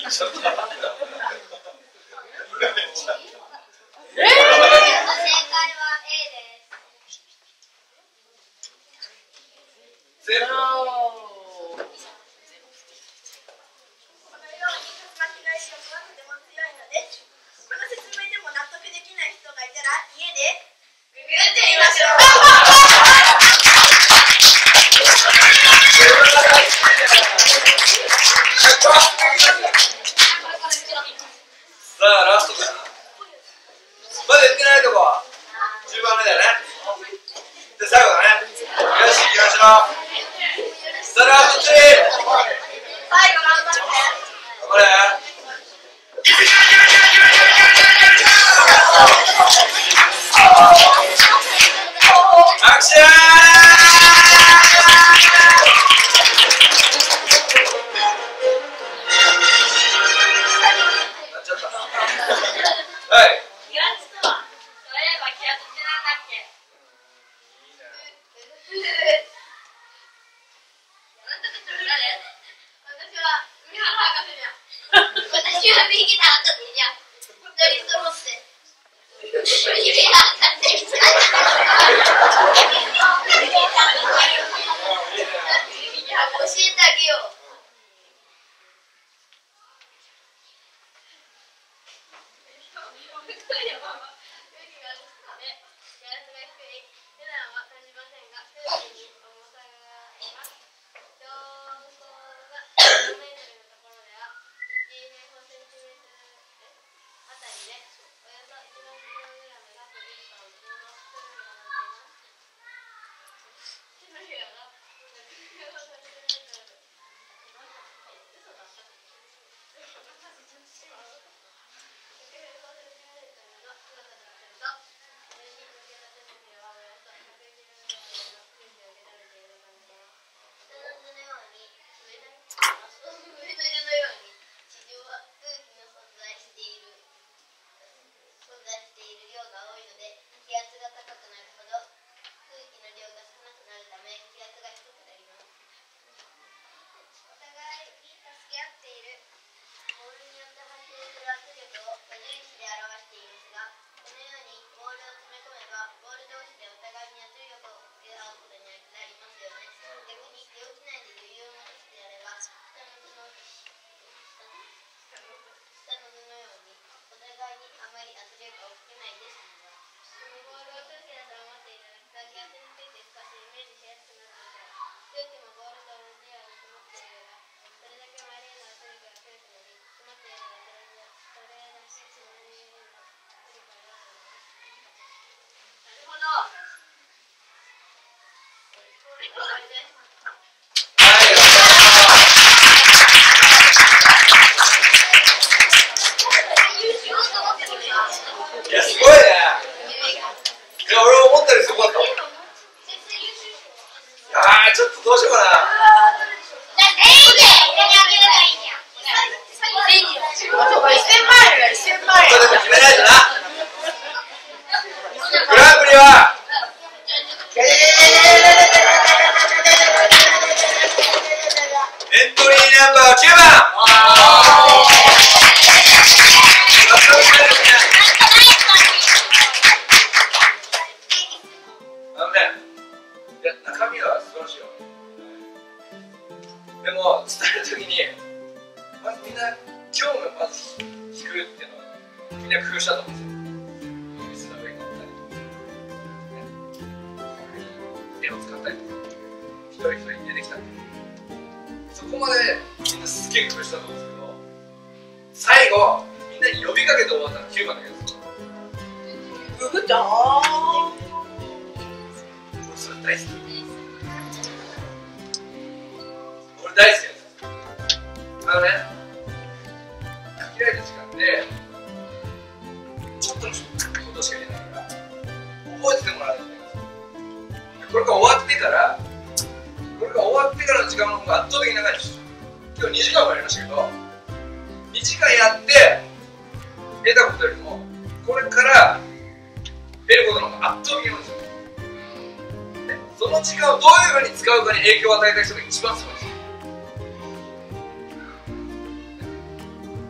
影響を与えた人が一番すごいんですよ。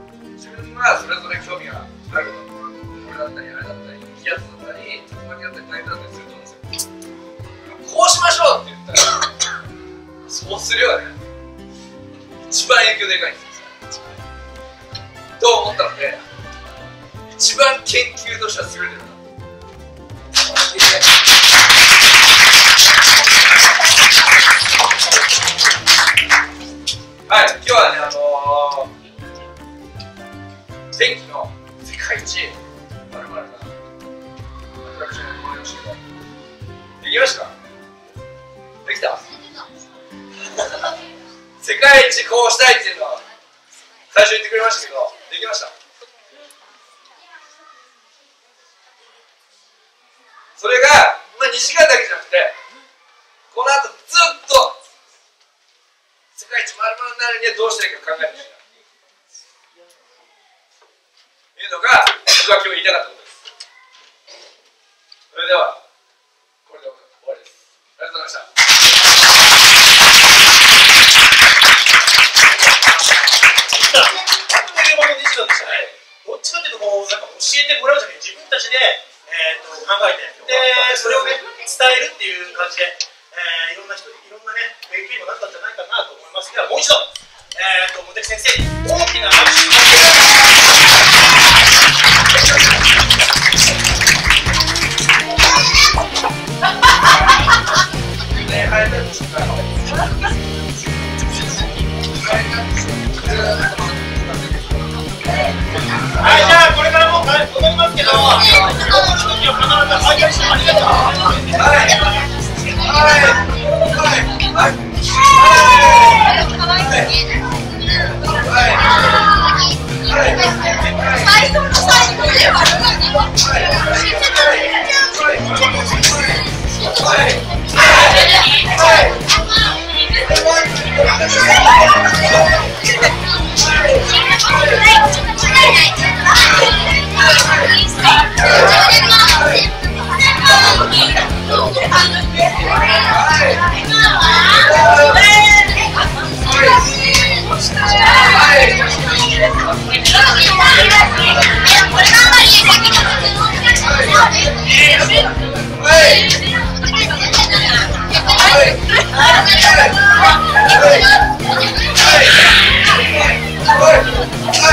あることこれだったりあれだったり気圧だったり竜巻だったり台風だったりすると思うんですよ。こうしましょうって言ったらそうするよね、一番影響でかいんですよと思ったので、一番研究としては優れてるな。はい、今日はね、天気の世界一まるまるなアトラクションを思いましたけど、できましたか？できた？世界一こうしたいっていうのは最初言ってくれましたけど、できました。それが、2時間だけじゃなくて、この後ずっと世界一丸々になるにはどうしたらいいか考えてほしいなというのが僕は今日言いたかったことです。それではこれで終わりです。ありがとうございました。 どっちかっていうとこうなんか教えてもらうじゃなくて自分たちで、考えてでそれをね伝えるっていう感じで、いろんな人いろんなね勉強にもなったんじゃないかなと思います。ではもう一度、茂木先生に大きな拍手をはい、じゃあこれからも戻りますけど、残る時は必ず配慮してありがとう。 はい。